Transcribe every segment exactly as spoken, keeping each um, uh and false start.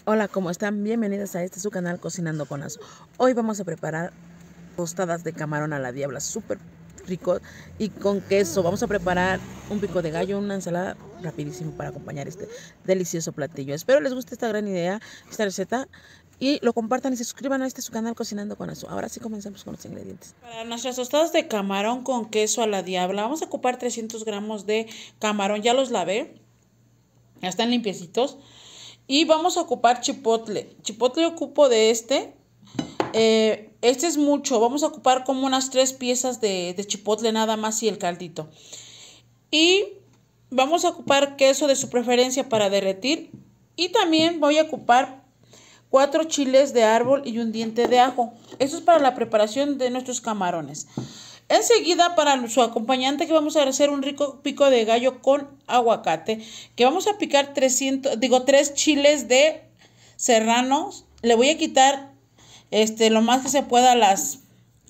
Hola, ¿cómo están? Bienvenidas a este su canal Cocinando con Azu. Hoy vamos a preparar tostadas de camarón a la diabla, súper rico y con queso. Vamos a preparar un pico de gallo, una ensalada rapidísimo para acompañar este delicioso platillo. Espero les guste esta gran idea, esta receta, y lo compartan y se suscriban a este su canal Cocinando con Azu. Ahora sí comenzamos con los ingredientes. Para nuestras tostadas de camarón con queso a la diabla vamos a ocupar trescientos gramos de camarón. Ya los lavé, ya están limpiecitos. Y vamos a ocupar chipotle. Chipotle ocupo de este. Eh, este es mucho. Vamos a ocupar como unas tres piezas de, de chipotle nada más y el caldito. Y vamos a ocupar queso de su preferencia para derretir. Y también voy a ocupar cuatro chiles de árbol y un diente de ajo. Esto es para la preparación de nuestros camarones. Enseguida, para su acompañante, que vamos a hacer un rico pico de gallo con aguacate, que vamos a picar trescientos, digo, tres chiles de serranos. Le voy a quitar este lo más que se pueda las,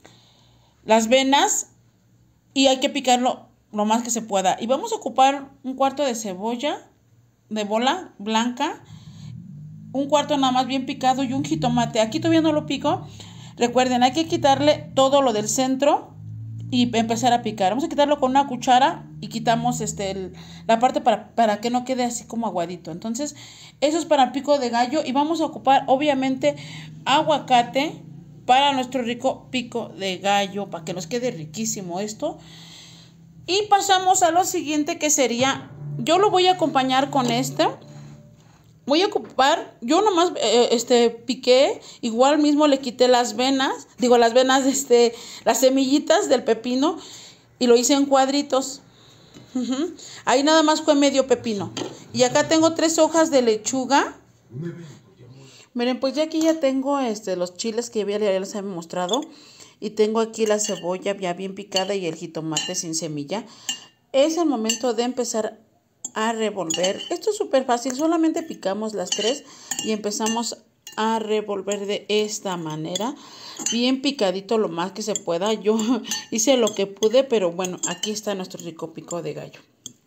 las venas y hay que picarlo lo más que se pueda. Y vamos a ocupar un cuarto de cebolla de bola blanca, un cuarto nada más bien picado y un jitomate. Aquí todavía no lo pico. Recuerden, hay que quitarle todo lo del centro y empezar a picar. Vamos a quitarlo con una cuchara y quitamos este el, la parte para, para que no quede así como aguadito. Entonces, eso es para el pico de gallo. Y vamos a ocupar obviamente aguacate para nuestro rico pico de gallo, para que nos quede riquísimo esto. Y pasamos a lo siguiente, que sería, yo lo voy a acompañar con esto. Voy a ocupar, yo nomás eh, este, piqué, igual mismo le quité las venas, digo las venas, este, las semillitas del pepino y lo hice en cuadritos. Uh-huh. Ahí nada más fue medio pepino. Y acá tengo tres hojas de lechuga. Miren, pues ya aquí ya tengo este, los chiles que ya les había mostrado. Y tengo aquí la cebolla ya bien picada y el jitomate sin semilla. Es el momento de empezar a revolver. Esto es súper fácil, solamente picamos las tres y empezamos a revolver de esta manera, bien picadito lo más que se pueda. Yo hice lo que pude, pero bueno, aquí está nuestro rico pico de gallo.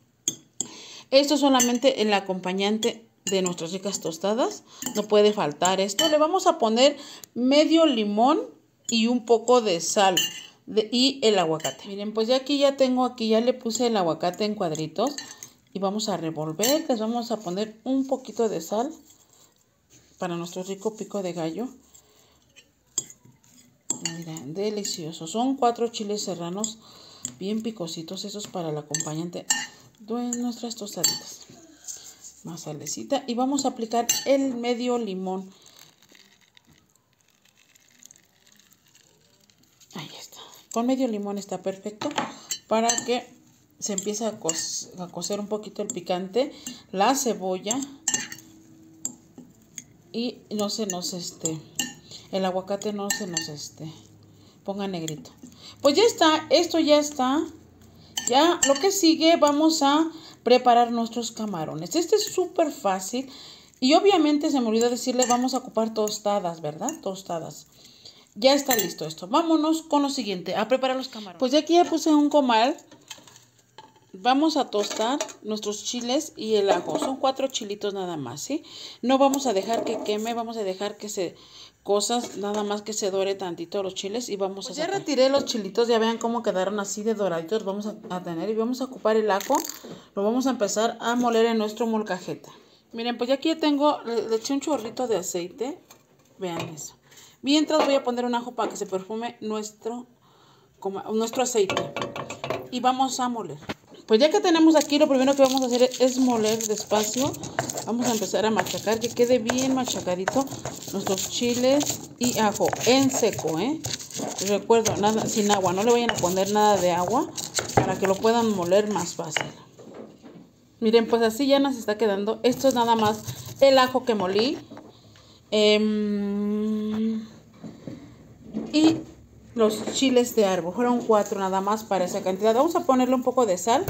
Esto es solamente el acompañante de nuestras ricas tostadas, no puede faltar esto. Le vamos a poner medio limón y un poco de sal de, y el aguacate. Miren, pues ya aquí ya tengo, aquí ya le puse el aguacate en cuadritos. Y vamos a revolver, les vamos a poner un poquito de sal para nuestro rico pico de gallo. Miren, delicioso. Son cuatro chiles serranos bien picositos, esos para el acompañante de nuestras tostaditas. Más salecita y vamos a aplicar el medio limón. Ahí está. Con medio limón está perfecto para que se empieza a, co a cocer un poquito el picante, la cebolla y no se nos este, el aguacate no se nos este, ponga negrito. Pues ya está, esto ya está. Ya lo que sigue, vamos a preparar nuestros camarones. Este es súper fácil y obviamente se me olvidó decirles, vamos a ocupar tostadas, ¿verdad? Tostadas. Ya está listo esto. Vámonos con lo siguiente, a preparar los camarones. Pues ya aquí ya puse un comal. Vamos a tostar nuestros chiles y el ajo. Son cuatro chilitos nada más, ¿sí? No vamos a dejar que queme, vamos a dejar que se cosas, nada más que se dore tantito los chiles y vamos pues a sacar. Ya retiré los chilitos, ya vean cómo quedaron así de doraditos. Vamos a, a tener y vamos a ocupar el ajo. Lo vamos a empezar a moler en nuestro molcajete. Miren, pues ya aquí tengo, le, le eché un chorrito de aceite. Vean eso. Mientras voy a poner un ajo para que se perfume nuestro, como, nuestro aceite. Y vamos a moler. Pues ya que tenemos aquí, lo primero que vamos a hacer es moler despacio. Vamos a empezar a machacar, que quede bien machacadito nuestros chiles y ajo en seco, ¿eh? Recuerdo, nada, sin agua, no le vayan a poner nada de agua para que lo puedan moler más fácil. Miren, pues así ya nos está quedando. Esto es nada más el ajo que molí. Eh, y los chiles de árbol, fueron cuatro nada más para esa cantidad. Vamos a ponerle un poco de sal.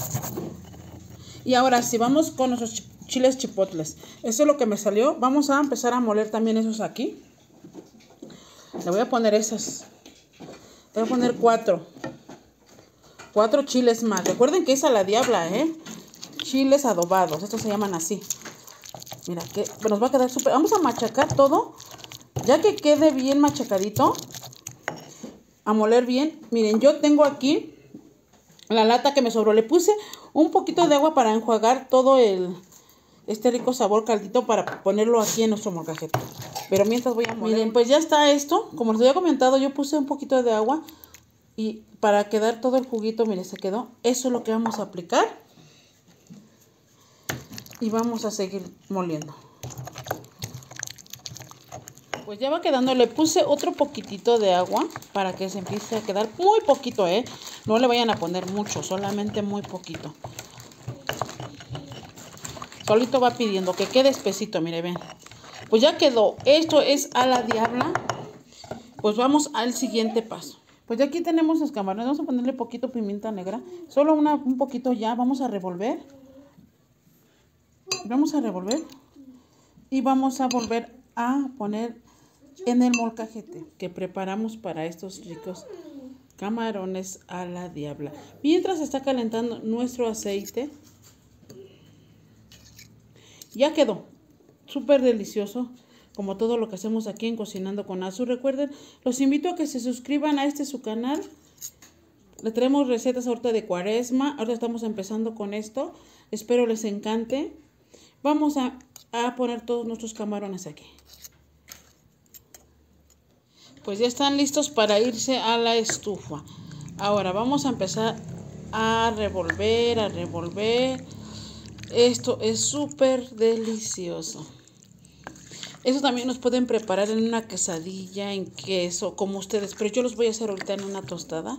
Y ahora sí, vamos con nuestros chiles chipotles. Eso es lo que me salió. Vamos a empezar a moler también esos aquí. Le voy a poner esas. Le voy a poner cuatro. Cuatro chiles más. Recuerden que es a la diabla, ¿eh? Chiles adobados. Estos se llaman así. Mira, que nos va a quedar súper. Vamos a machacar todo. Ya que quede bien machacadito, a moler bien. Miren, yo tengo aquí la lata que me sobró. Le puse un poquito de agua para enjuagar todo el este rico sabor caldito para ponerlo aquí en nuestro molcajete. Pero mientras voy a moler. Miren, pues ya está esto. Como les había comentado, yo puse un poquito de agua y para quedar todo el juguito, miren, se quedó. Eso es lo que vamos a aplicar. Y vamos a seguir moliendo. Pues ya va quedando. Le puse otro poquitito de agua para que se empiece a quedar muy poquito, ¿eh? No le vayan a poner mucho, solamente muy poquito. Solito va pidiendo que quede espesito, mire, ven. Pues ya quedó. Esto es a la diabla. Pues vamos al siguiente paso. Pues ya aquí tenemos los camarones. Vamos a ponerle poquito pimienta negra. Solo una, un poquito ya. Vamos a revolver. Vamos a revolver. Y vamos a volver a poner en el molcajete que preparamos para estos ricos camarones a la diabla. Mientras está calentando nuestro aceite. Ya quedó súper delicioso, como todo lo que hacemos aquí en Cocinando con Azu. Recuerden, los invito a que se suscriban a este su canal. Le traemos recetas ahorita de cuaresma. Ahora estamos empezando con esto. Espero les encante. Vamos a, a poner todos nuestros camarones aquí. Pues ya están listos para irse a la estufa. Ahora vamos a empezar a revolver, a revolver. Esto es súper delicioso. Eso también nos pueden preparar en una quesadilla, en queso, como ustedes. Pero yo los voy a hacer ahorita en una tostada.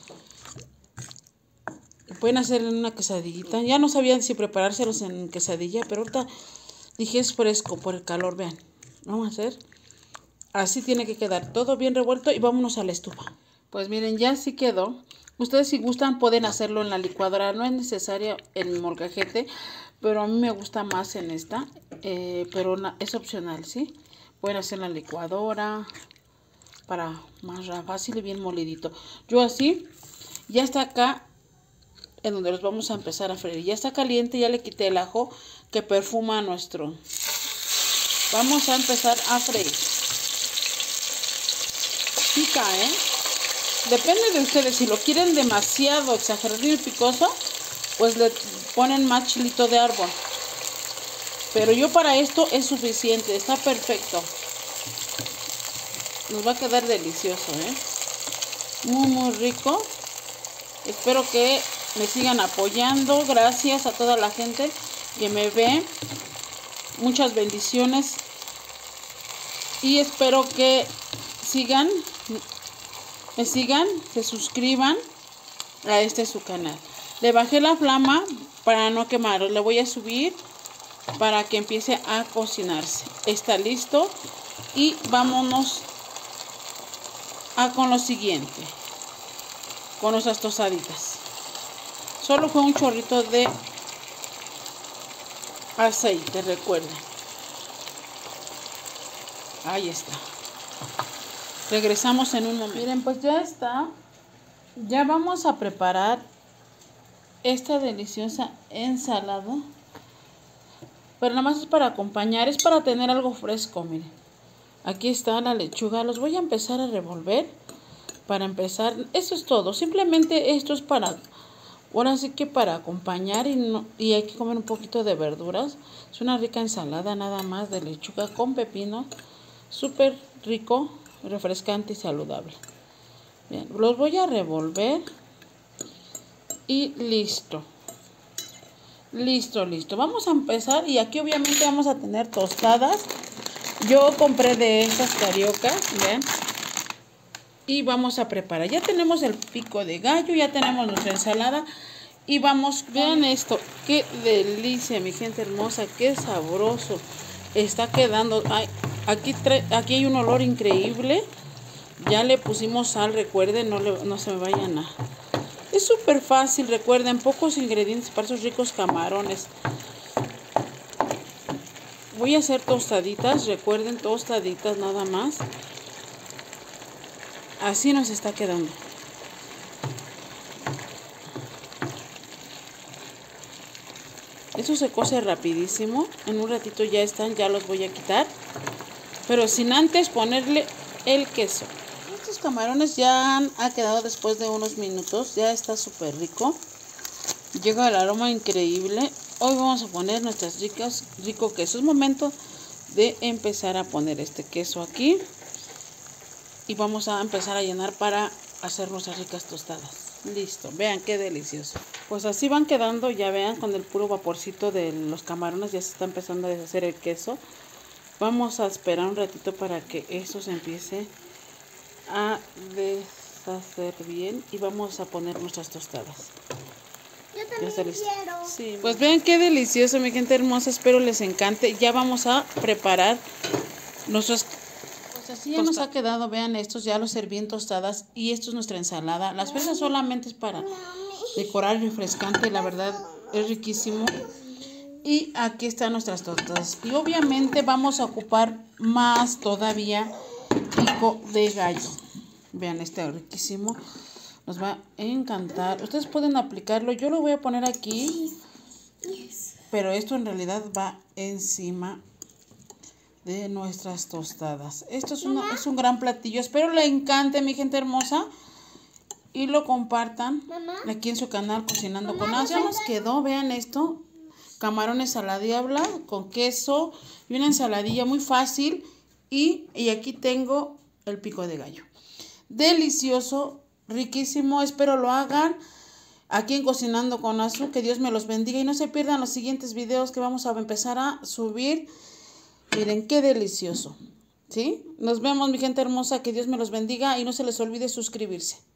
Pueden hacer en una quesadillita. Ya no sabían si preparárselos en quesadilla, pero ahorita dije es fresco por el calor. Vean, vamos a hacer. Así tiene que quedar todo bien revuelto y vámonos a la estufa. Pues miren, ya así quedó. Ustedes si gustan pueden hacerlo en la licuadora. No es necesario en mi molcajete, pero a mí me gusta más en esta. Eh, pero es opcional, ¿sí? Pueden hacer en la licuadora para más fácil y bien molidito. Yo así, ya está acá en donde los vamos a empezar a freír. Ya está caliente, ya le quité el ajo que perfuma nuestro. Vamos a empezar a freír. Pica, ¿eh? Depende de ustedes. Si lo quieren demasiado exagerado y picoso, pues le ponen más chilito de árbol. Pero yo para esto es suficiente. Está perfecto. Nos va a quedar delicioso, ¿eh? Muy, muy rico. Espero que me sigan apoyando. Gracias a toda la gente que me ve. Muchas bendiciones. Y espero que sigan, me sigan, se suscriban a este su canal. Le bajé la flama para no quemarlo. Le voy a subir para que empiece a cocinarse. Está listo. Y vámonos a con lo siguiente. Con nuestras tostaditas. Solo fue un chorrito de aceite, recuerden. Ahí está. Regresamos en un momento. Miren, pues ya está. Ya vamos a preparar esta deliciosa ensalada. Pero nada más es para acompañar. Es para tener algo fresco, miren. Aquí está la lechuga. Los voy a empezar a revolver. Para empezar, eso es todo. Simplemente esto es para... Ahora sí que para acompañar y, no, y hay que comer un poquito de verduras. Es una rica ensalada nada más de lechuga con pepino. Súper rico, refrescante y saludable. Bien, los voy a revolver. Y listo. Listo, listo. Vamos a empezar y aquí obviamente vamos a tener tostadas. Yo compré de estas cariocas, ¿ven? Y vamos a preparar. Ya tenemos el pico de gallo, ya tenemos nuestra ensalada. Y vamos, vean esto. Qué delicia, mi gente hermosa. Qué sabroso está quedando. Ay, aquí, trae, aquí hay un olor increíble. Ya le pusimos sal, recuerden, no, le, no se me vayan a... Es súper fácil, recuerden, pocos ingredientes para esos ricos camarones. Voy a hacer tostaditas, recuerden, tostaditas nada más. Así nos está quedando. Es Eso se cose rapidísimo. En un ratito ya están, ya los voy a quitar. Pero sin antes ponerle el queso. Estos camarones ya han ha quedado después de unos minutos. Ya está súper rico. Llega el aroma increíble. Hoy vamos a poner nuestras ricas, rico queso. Es momento de empezar a poner este queso aquí. Y vamos a empezar a llenar para hacer nuestras ricas tostadas. Listo, vean qué delicioso. Pues así van quedando, ya vean, con el puro vaporcito de los camarones ya se está empezando a deshacer el queso. Vamos a esperar un ratito para que eso se empiece a deshacer bien y vamos a poner nuestras tostadas. Yo también quiero. Sí, pues vean qué delicioso, mi gente hermosa, espero les encante. Ya vamos a preparar nuestras. Pues así ya nos ha quedado, vean estos, ya los serví en tostadas y esto es nuestra ensalada. Las fresas solamente es para decorar refrescante, la verdad es riquísimo. Y aquí están nuestras tostadas. Y obviamente vamos a ocupar más todavía pico de gallo. Vean, este riquísimo. Nos va a encantar. Ustedes pueden aplicarlo. Yo lo voy a poner aquí. Pero esto en realidad va encima de nuestras tostadas. Esto es, una, es un gran platillo. Espero le encante, mi gente hermosa. Y lo compartan ¿Mamá? Aquí en su canal Cocinando Mamá, con As. Ya nos quedó, vean esto. Camarones a la diabla con queso y una ensaladilla muy fácil. Y, y aquí tengo el pico de gallo. Delicioso, riquísimo. Espero lo hagan aquí en Cocinando con Azu. Que Dios me los bendiga. Y no se pierdan los siguientes videos que vamos a empezar a subir. Miren qué delicioso. ¿Sí? Nos vemos, mi gente hermosa. Que Dios me los bendiga. Y no se les olvide suscribirse.